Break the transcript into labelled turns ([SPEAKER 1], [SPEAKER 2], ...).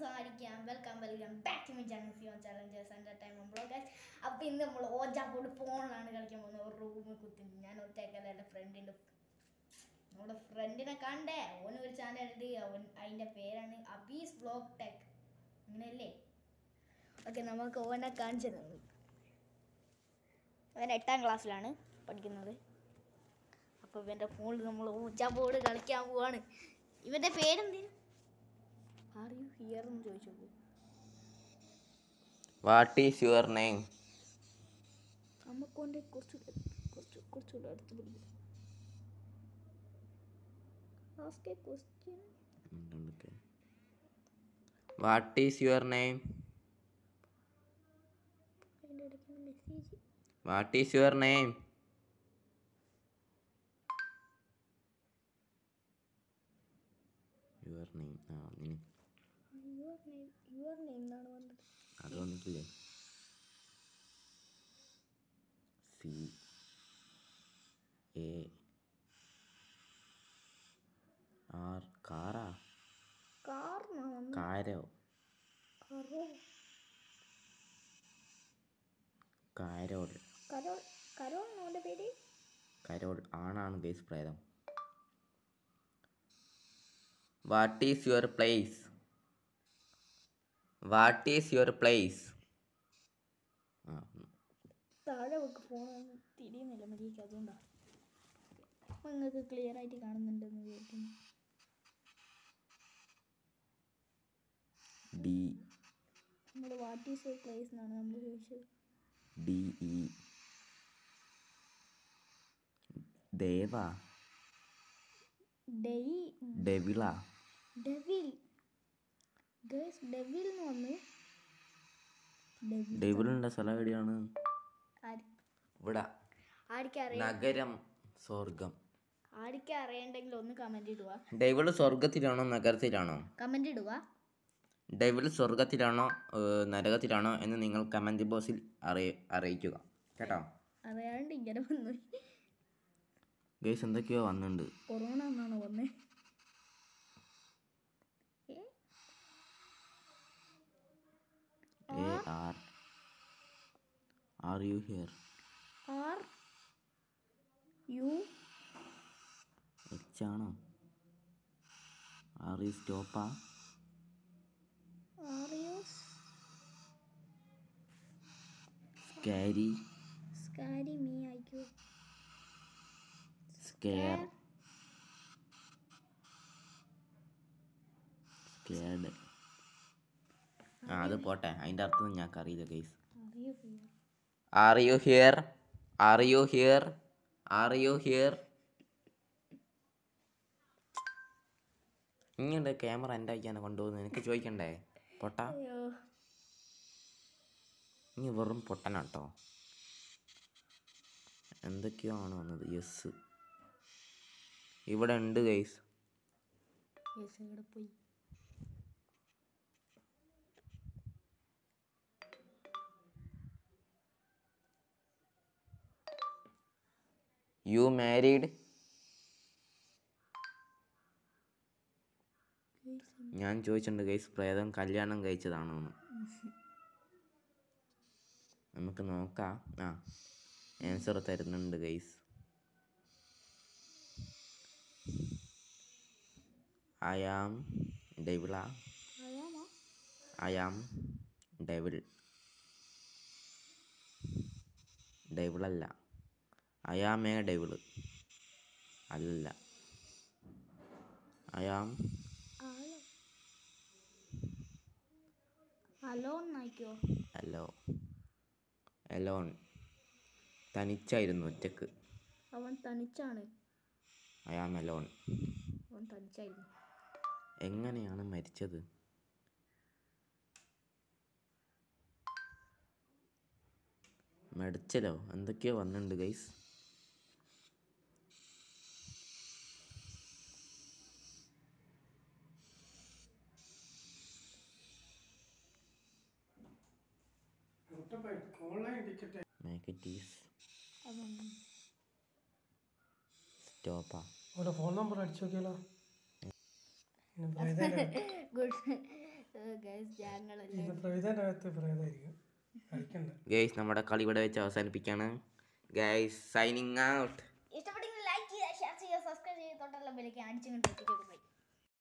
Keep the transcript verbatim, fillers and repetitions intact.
[SPEAKER 1] സംസാരിക്കാം. Welcome welcome back to my channel Zion challengers entertainment bloggers. അപ്പോൾ ഇന്ന് നമ്മൾ ഓജാപ്പോട് ഫോണിലാണ് കളിക്കാൻ പോകുന്നത്. ഒരു റൂമിൽ കുത്തി ഞാൻ ഒറ്റയ്ക്കല്ല, എൻ്റെ ഫ്രണ്ടിൻ്റെ നമ്മുടെ ഫ്രണ്ടിനെ കണ്ടേ. ഓന് ഒരു ചാനൽ ഉണ്ട്, അവൻ അതിൻ്റെ പേരാണ് അബീസ് ബ്ലോഗ് ടെക്, അങ്ങനെയല്ലേ? ഓക്കെ, നമുക്ക് ഓനെ കാണിച്ചു തന്നു. അവൻ എട്ടാം ക്ലാസ്സിലാണ് പഠിക്കുന്നത്. അപ്പോൾ ഇവൻ്റെ ഫോണിൽ നമ്മൾ ഓജാപ്പോട് കളിക്കാൻ പോവാണ്. ഇവൻ്റെ പേരെന്തേനും? ആർ യു ഹിയർ എന്ന് ചോദിച്ചു.
[SPEAKER 2] What is your name?
[SPEAKER 1] നമുക്കൊണ്ട് കുറച്ച് കുറച്ച് കുറച്ചുകൂടെ അടുത്ത് പിടിക്കും. Ask a question.
[SPEAKER 2] What is your name?
[SPEAKER 1] അതിൻ്റെ ഇടയ്ക്ക് message.
[SPEAKER 2] What is your name? Your name ആ നിന്
[SPEAKER 1] യുവർ നെയിം യുവർ നെയിം എന്നാണ് വന്നത്.
[SPEAKER 2] അത് വന്നിട്ടില്ലേ? സി എ ആർ കാറാ
[SPEAKER 1] കാറിനാ വന്നത്?
[SPEAKER 2] കാരോ
[SPEAKER 1] കരോ
[SPEAKER 2] കാരോൾ
[SPEAKER 1] കരോൾ കരോൾ എന്നോൻ്റെ പേര്.
[SPEAKER 2] കരോൾ ആണാണ് ഗൈസ് പ്രേതം. What is your place? What is your place? ആ
[SPEAKER 1] താഴെ വെക്ക്, ഫോൺ തിരിയുന്നില്ല മര്യാദയ്ക്ക്, അതുകൊണ്ടാണ്. അപ്പോൾ നിങ്ങൾക്ക് ക്ലിയർ ആയിട്ട് കാണുന്നുണ്ടെന്ന് വിചാരിക്കുന്നു.
[SPEAKER 2] ഡി
[SPEAKER 1] നമ്മൾ വാട്ട് ഈസ് യുവർ പ്ലേസ് എന്നാണ് നമ്മൾ ചോദിച്ചത്.
[SPEAKER 2] ഡി ഇ ദേവ
[SPEAKER 1] ഡെയി
[SPEAKER 2] ഡെവിള
[SPEAKER 1] ഡെവിൽ ഗൈസ്, ഡെവിൽ എന്ന് വന്ന്
[SPEAKER 2] ഡെവിളിൻ്റെ സ്ഥലം എവിടെയാണ്? ഇവിടെ
[SPEAKER 1] ആർക്കറിയാം?
[SPEAKER 2] നഗരം സ്വർഗം.
[SPEAKER 1] ആർക്കും അറിയണ്ടെങ്കിൽ ഒന്ന് കമന്റ് ഇടുക.
[SPEAKER 2] ഡെവിൾ സ്വർഗത്തിലാണോ നഗരത്തിലാണോ?
[SPEAKER 1] കമന്റ് ഇടുക.
[SPEAKER 2] ഡെവിൾ സ്വർഗത്തിലാണോ നരകത്തിലാണോ എന്ന് നിങ്ങൾ കമന്റ് ബോക്സിൽ അറിയ അറിയിക്കുക കേട്ടോ.
[SPEAKER 1] അറിയാണ്ട് ഇങ്ങനെ വന്നു.
[SPEAKER 2] ഗൈസ് എന്തൊക്കെയോ വന്നിട്ടുണ്ട്.
[SPEAKER 1] കൊറോണ എന്നാണ് വന്നേ.
[SPEAKER 2] എ are are you here?
[SPEAKER 1] Are you
[SPEAKER 2] H ആണോ? ആർ യു സ്റ്റോപ്പാ?
[SPEAKER 1] Are you
[SPEAKER 2] scary?
[SPEAKER 1] Scary me ആയിക്കോ.
[SPEAKER 2] Scare scared. ആ അത് പോട്ടെ, അതിൻ്റെ അർത്ഥം ഞങ്ങൾക്ക് അറിയില്ല guys. Are you here? Are you here? Are you here? ഇങ്ങനെ ക്യാമറ എൻ്റെ അയക്കാണ് കൊണ്ടുപോകുന്നത്, എനിക്ക് ചോദിക്കണ്ടേ പൊട്ട? ഇനി വെറും പൊട്ടനാട്ടോ. എന്തൊക്കെയോ ആണ് വന്നത്. യെസ് ഇവിടെ ഉണ്ട് ഗൈസ്.
[SPEAKER 1] ഇവിടെ പോയി.
[SPEAKER 2] You married? ഞാൻ ചോദിച്ചിട്ടുണ്ട് ഗൈസ്, പ്രേതം കല്യാണം കഴിച്ചതാണോ എന്ന്. നമുക്ക് നോക്കാം. ആ ആൻസർ തരുന്നുണ്ട് ഗൈസ്. ഐ ആം ഡെവിള. I am devil. ഡെവിളല്ല, ഐ ആം എ ഡെവിൾ. അല്ല, ഐ ആം ഹലോ എലോൺ. തനിച്ചായിരുന്നു, ഒറ്റക്ക്.
[SPEAKER 1] അവൻ തനിച്ചാണ്.
[SPEAKER 2] I am Elon.
[SPEAKER 1] അവൻ തനിച്ചായിരുന്നു.
[SPEAKER 2] എങ്ങനെയാണ് മരിച്ചത്? മെഡിച്ചലോ എന്തൊക്കെയോ വന്നിട്ടുണ്ട് guys. Make it is stop.
[SPEAKER 3] Phone number അടിച്ചു നോക്കിയാലോ?
[SPEAKER 1] ഗുഡ് ഗൈസ് ഞങ്ങളെല്ലാം
[SPEAKER 3] ഇത് പ്രേതന്റെ അകത്ത് പ്രേതായിരിക്കും കളിക്കണ്ട.
[SPEAKER 2] ഗൈസ് നമ്മുടെ കളി ഇവിടെ വെച്ച് അവസാനിപ്പിക്കാണ്. Guys signing out.
[SPEAKER 1] ഇഷ്ടപ്പെട്ടെങ്കിൽ ലൈക്ക് ചെയ്യുക, ഷെയർ ചെയ്യുക, സബ്സ്ക്രൈബ് ചെയ്യുക, തൊട്ടുള്ള ബെല്ലേക്ക് അടിച്ചു